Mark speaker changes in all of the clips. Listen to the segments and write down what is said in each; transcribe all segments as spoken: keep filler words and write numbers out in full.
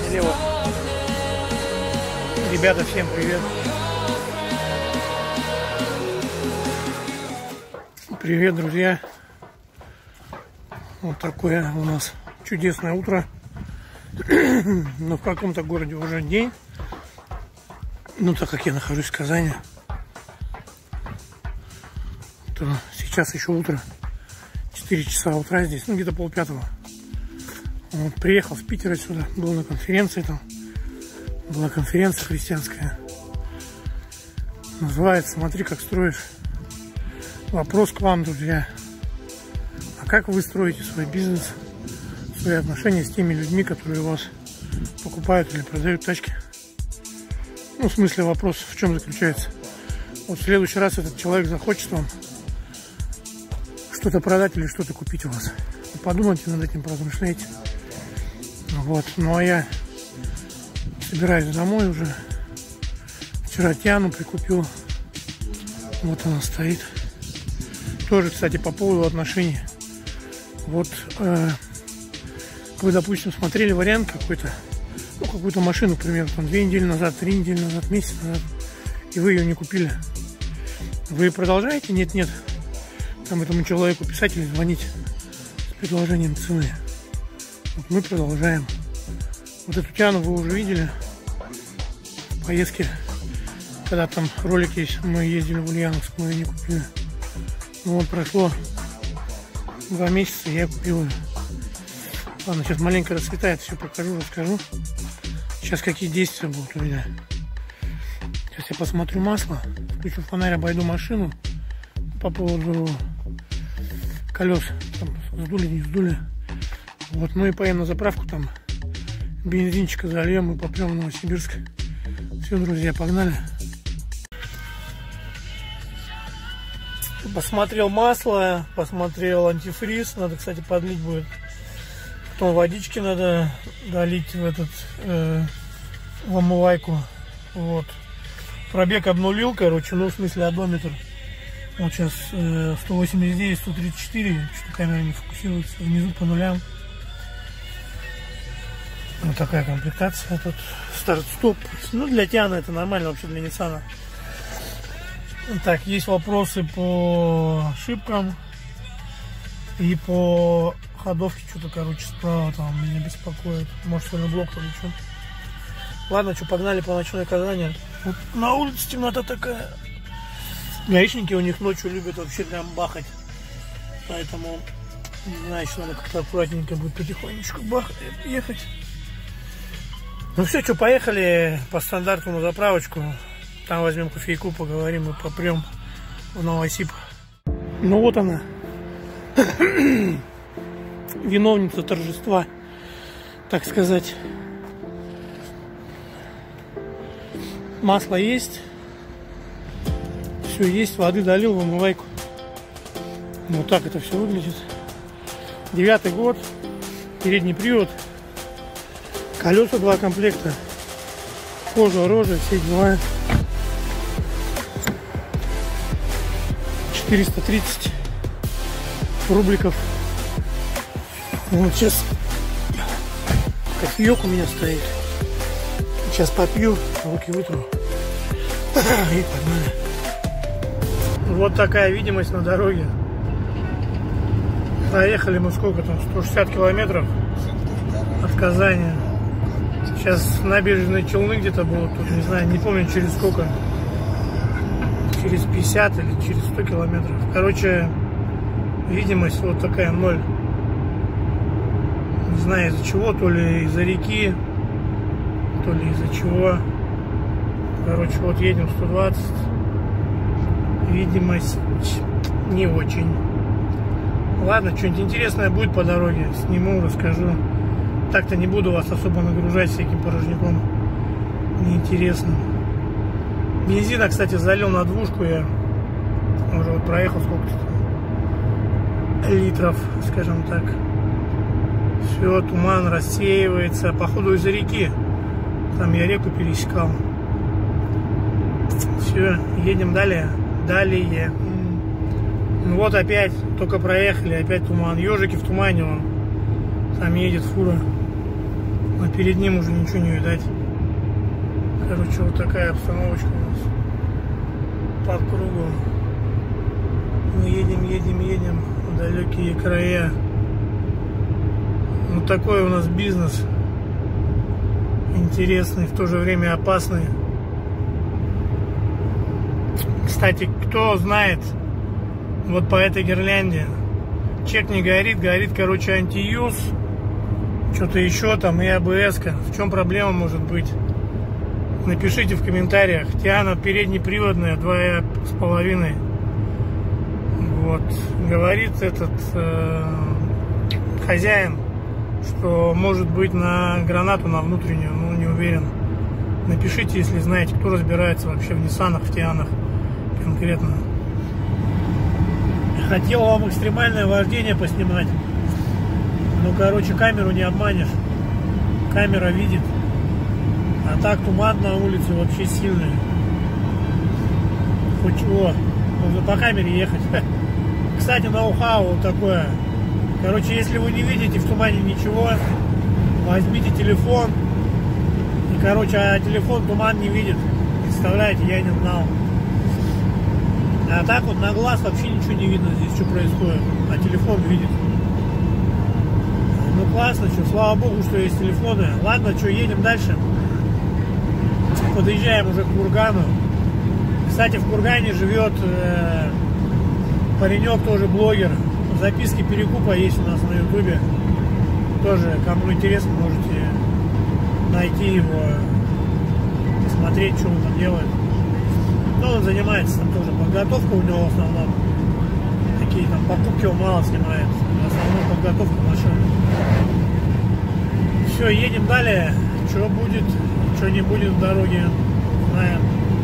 Speaker 1: слева. Ребята, всем привет. Привет, друзья. Вот такое у нас чудесное утро. Но в каком-то городе уже день. Ну, так как я нахожусь в Казани, то сейчас еще утро. четыре часа утра здесь, ну где-то полпятого. Вот, приехал с Питера сюда, был на конференции там. Была конференция христианская. Называется «Смотри, как строишь». Вопрос к вам, друзья. А как вы строите свой бизнес, свои отношения с теми людьми, которые у вас покупают или продают тачки? Ну, в смысле, вопрос в чем заключается? Вот в следующий раз этот человек захочет вам что-то продать или что-то купить у вас. Подумайте над этим, поразмышляйте. Вот. Ну а я собираюсь домой уже. Вчера Тиану прикупил. Вот она стоит. Тоже, кстати, по поводу отношений. Вот э, вы, допустим, смотрели вариант какой-то, ну, какую-то машину, к примеру, там две недели назад, три недели назад, месяц назад, и вы ее не купили. Вы продолжаете? Нет, нет. Там этому человеку писать или звонить с предложением цены. Вот мы продолжаем. Вот эту Тиану вы уже видели в поездке, когда там ролик есть, мы ездили в Ульяновск, мы ее не купили. Ну вот прошло два месяца, я купил ее. Ладно, сейчас маленько расцветает, все покажу, расскажу. Сейчас какие действия будут у меня. Сейчас я посмотрю масло, включу фонарь, обойду машину по поводу колес. Там сдули, не сдули. Вот, ну и поедем на заправку, там бензинчика зальем и попрем в Новосибирск. Все, друзья, погнали. Посмотрел масло, посмотрел антифриз. Надо, кстати, подлить будет. Потом водички надо долить в этот э, в омывайку. Вот. Пробег обнулил, короче, ну в смысле одометр. Вот сейчас э, сто восемьдесят девять, сто тридцать четыре. Что-то камера не фокусируется. Внизу по нулям. Вот такая комплектация. Тут старт-стоп. Ну для Тиана это нормально, вообще для Ниссана. Так, есть вопросы по шипкам и по ходовке. Что-то, короче, справа там меня беспокоит. Может, сегодня блок то или что. Ладно, что, погнали по ночной Казани. Вот на улице темнота такая. Гаишники у них ночью любят вообще прям бахать. Поэтому, не знаю, еще надо как-то аккуратненько будет потихонечку бахать, ехать. Ну все, что, поехали по стандарту на заправочку. Там возьмем кофейку, поговорим и попрем в Новосиб. Ну вот она, виновница торжества, так сказать. Масло есть, все есть, воды долил в омывайку. Вот так это все выглядит. Девятый год, передний привод, колеса два комплекта, кожа, рожа, все дела. четыреста тридцать рубликов. Вот сейчас кофеек у меня стоит. Сейчас попью, руки вытру и погнали. Вот такая видимость на дороге. Проехали мы сколько там, сто шестьдесят километров от Казани. Сейчас набережные Челны где-то будут, тут не знаю, не помню через сколько. Через пятьдесят или через сто километров. Короче, видимость вот такая, ноль. Не знаю из-за чего, то ли из-за реки, то ли из-за чего. Короче, вот едем сто двадцать. Видимость не очень. Ладно, что-нибудь интересное будет по дороге, сниму, расскажу. Так-то не буду вас особо нагружать всяким порожняком неинтересным. Бензина, кстати, залил на двушку я. Уже вот проехал сколько-то литров, скажем так. Все, туман рассеивается. Походу из-за реки. Там я реку пересекал. Все, едем далее. Далее. Ну вот опять, только проехали, опять туман. Ежики в тумане, он. Там едет фура. но перед ним уже ничего не видать. Короче, вот такая обстановочка у нас по кругу. Мы едем, едем, едем в далекие края. Вот такой у нас бизнес. Интересный, в то же время опасный. Кстати, кто знает, вот по этой гирлянде чек не горит, горит, короче, антиюз, что-то еще там и а бэ эс-ка. В чем проблема может быть? Напишите в комментариях. Тиана переднеприводная, два с половиной. Вот. Говорит этот э, хозяин, что может быть на гранату, на внутреннюю, но не уверен. Напишите, если знаете, кто разбирается вообще в Ниссанах, в Тианах конкретно. Хотел вам экстремальное вождение поснимать. Ну, короче, камеру не обманешь. Камера видит. А так туман на улице вообще сильный. Хоть чего. Нужно по камере ехать. Кстати, ноу-хау вот такое. Короче, если вы не видите в тумане ничего, возьмите телефон. И, короче, а телефон туман не видит. Представляете, я не знал. А так вот на глаз вообще ничего не видно здесь, что происходит. А телефон видит. Ну классно, что, слава богу, что есть телефоны. Ладно, что, едем дальше. Подъезжаем уже к Кургану. Кстати, в Кургане живет э, паренек, тоже блогер. Записки перекупа есть у нас на ютубе. Тоже, кому интересно, можете найти его, посмотреть, что он там делает. Но он занимается там тоже подготовкой, у него в основном. Такие там покупки он мало снимает. В основном подготовка машин. Все, едем далее. Что будет, что не будет в дороге, знаем.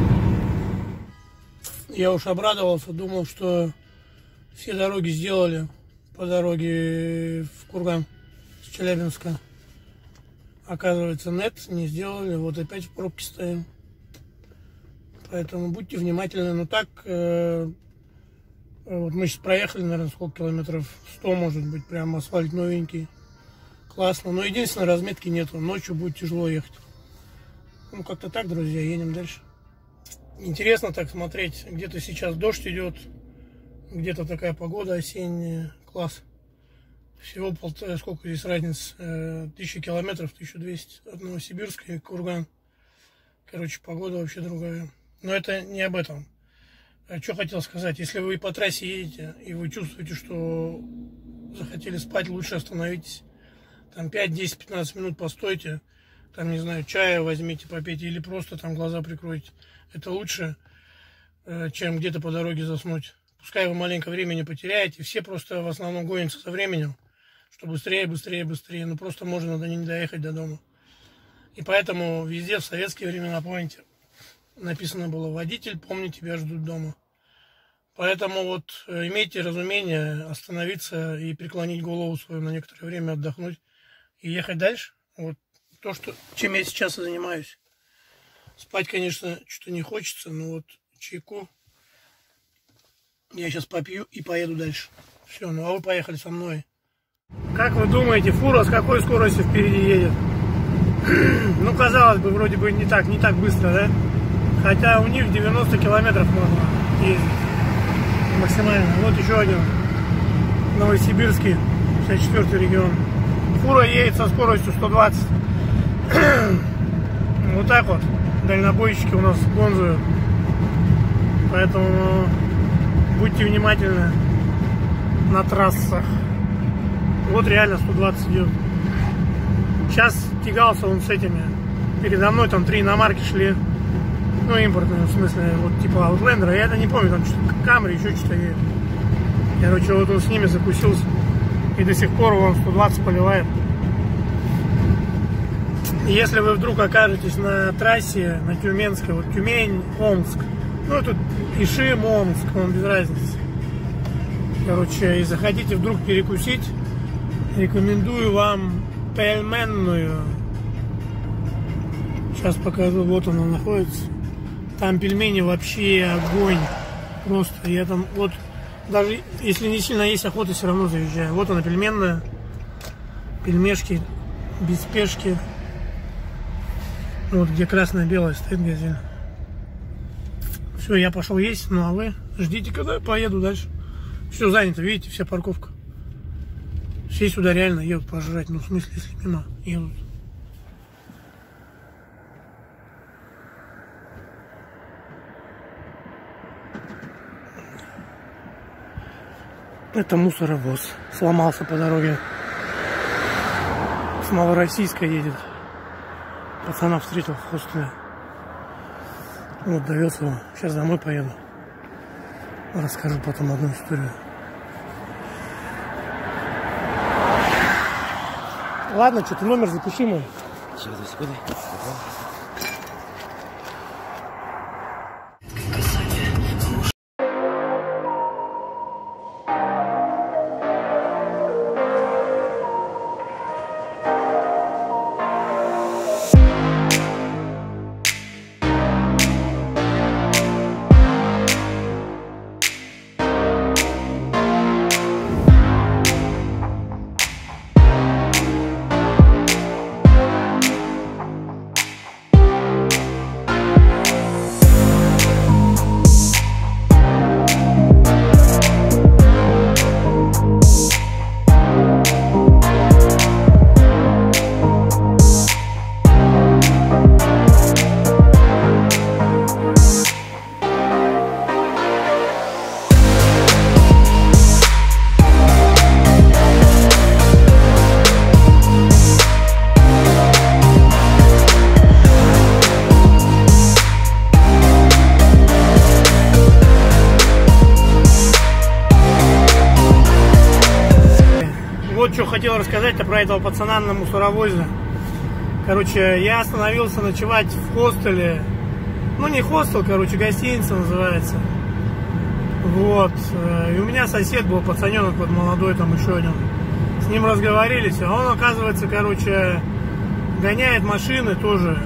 Speaker 1: Я уж обрадовался, думал, что все дороги сделали по дороге в Курган с Челябинска. Оказывается, нет, не сделали. Вот опять в пробке стоим. Поэтому будьте внимательны. Ну так, э, вот мы сейчас проехали, наверное, сколько километров? сто, может быть, прям асфальт новенький. Классно. Но единственное, разметки нету. Ночью будет тяжело ехать. Ну, как-то так, друзья, едем дальше. Интересно так смотреть. Где-то сейчас дождь идет, где-то такая погода осенняя. Класс. Всего полтора, сколько здесь разница? Тысяча километров, тысяча двести от Новосибирска и Курган. Короче, погода вообще другая. Но это не об этом. Что хотел сказать. Если вы по трассе едете, и вы чувствуете, что захотели спать, лучше остановитесь. Там пять, десять, пятнадцать минут постойте. Там, не знаю, чая возьмите, попейте. Или просто там глаза прикройте. Это лучше, чем где-то по дороге заснуть. Пускай вы маленько времени потеряете. Все просто в основном гонятся за временем. Что быстрее, быстрее, быстрее. Ну просто можно не доехать до дома. И поэтому везде в советские времена, помните, написано было: водитель, помни, тебя ждут дома. Поэтому вот имейте разумение остановиться и преклонить голову свою на некоторое время, отдохнуть и ехать дальше. Вот то, что, чем я сейчас и занимаюсь. Спать, конечно, что-то не хочется, но вот чайку я сейчас попью и поеду дальше. Все, ну а вы поехали со мной. Как вы думаете, фура с какой скоростью впереди едет? Ну, казалось бы, вроде бы не так, не так быстро, да? Хотя у них девяносто километров можно ездить максимально. Вот еще один Новосибирский, шестьдесят четвёртый регион. Фура едет со скоростью сто двадцать. Вот так вот дальнобойщики у нас гонзуют. Поэтому будьте внимательны на трассах. Вот реально сто двадцать идет. Сейчас тягался он с этими. Передо мной там три иномарки шли. Ну, импортные, в смысле, вот типа Outlander. Я это не помню, там что-то Камри, еще что-то есть. Короче, вот он с ними закусился. И до сих пор он сто двадцать поливает. Если вы вдруг окажетесь на трассе, на Тюменской, вот Тюмень, Омск, ну, тут Ишим, Омск, вам без разницы. Короче, и захотите вдруг перекусить, рекомендую вам пельменную. Сейчас покажу, вот она находится. Там пельмени вообще огонь. Просто я там, вот, даже если не сильно есть охота, все равно заезжаю. Вот она пельменная. Пельмешки без спешки. Вот где красное-белое стоит газель. Все, я пошел есть, ну а вы ждите, когда я поеду дальше. Все занято, видите, вся парковка. Все сюда реально едут пожрать, ну в смысле, если мимо едут. Это мусоровоз. Сломался по дороге. С Новороссийска едет. Пацана встретил в хостеле. Вот, довез его. Сейчас домой поеду. Расскажу потом одну историю. Ладно, что ты номер запиши мой.
Speaker 2: Сейчас, две секунды.
Speaker 1: Вот что хотел рассказать-то про этого пацана на мусоровозе. Короче, я остановился ночевать в хостеле. Ну, не хостел, короче, гостиница называется. Вот. И у меня сосед был, пацаненок вот молодой, там еще один. С ним разговорились, а он, оказывается, короче, гоняет машины тоже.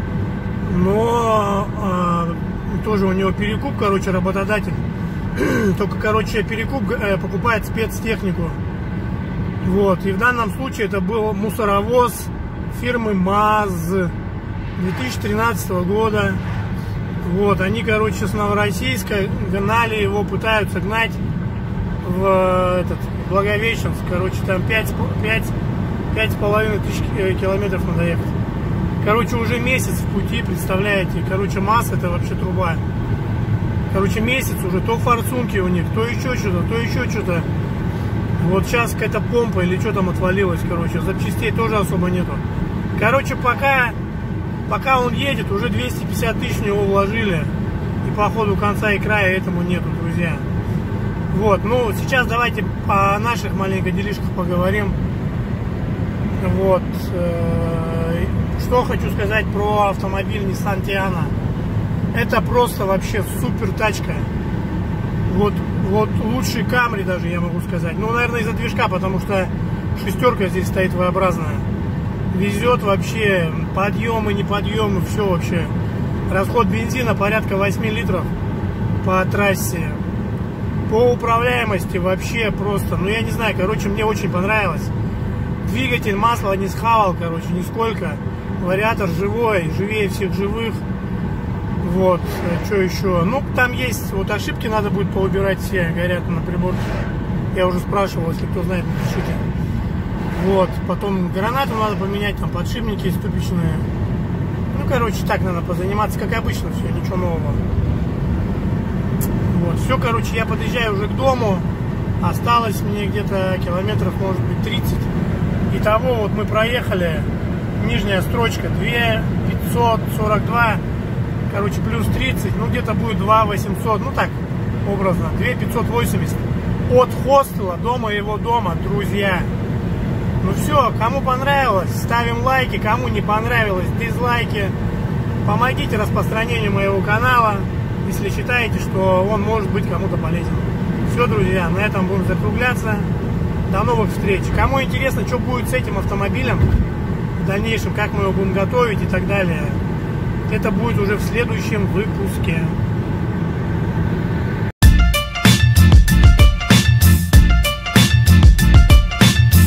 Speaker 1: Но э, тоже у него перекуп, короче, работодатель. Только, короче, перекуп э, покупает спецтехнику. Вот, и в данном случае это был мусоровоз фирмы МАЗ две тысячи тринадцатого года. Вот, они, короче, с Новороссийска гнали его, пытаются гнать в этот Благовещенск. Короче, там пять с половиной тысяч километров надо ехать. Короче, уже месяц в пути, представляете. Короче, МАЗ это вообще труба. Короче, месяц уже, то форсунки у них, то еще что-то, то еще что-то. Вот сейчас какая-то помпа или что там отвалилось, короче, запчастей тоже особо нету. Короче, пока, пока он едет, уже двести пятьдесят тысяч в него вложили. И походу конца и края этому нету, друзья. Вот, ну сейчас давайте о наших маленько делишках поговорим. Вот, что хочу сказать про автомобиль Nissan Tiana. Это просто вообще супер тачка. Вот, вот лучший Camry даже, я могу сказать. Ну, наверное, из-за движка, потому что шестерка здесь стоит V-образная. Везет вообще, подъемы, неподъемы, все вообще. Расход бензина порядка восемь литров по трассе. По управляемости вообще просто, ну я не знаю, короче, мне очень понравилось. Двигатель, масло не схавал, короче, нисколько. Вариатор живой, живее всех живых. Вот, что еще? Ну, там есть, вот ошибки надо будет поубирать все, горят на приборке. Я уже спрашивал, если кто знает, напишите. Вот, потом гранату надо поменять, там подшипники ступичные. Ну, короче, так надо позаниматься, как обычно, все, ничего нового. Вот, все, короче, я подъезжаю уже к дому. Осталось мне где-то километров, может быть, тридцать. Итого, вот мы проехали, нижняя строчка две тысячи пятьсот сорок два. Короче, плюс тридцать, ну где-то будет два тысячи восемьсот, ну так, образно, две тысячи пятьсот восемьдесят от хостела до моего дома, друзья. Ну все, кому понравилось, ставим лайки, кому не понравилось, дизлайки. Помогите распространению моего канала, если считаете, что он может быть кому-то полезен. Все, друзья, на этом будем закругляться. До новых встреч. Кому интересно, что будет с этим автомобилем в дальнейшем, как мы его будем готовить и так далее, это будет уже в следующем выпуске.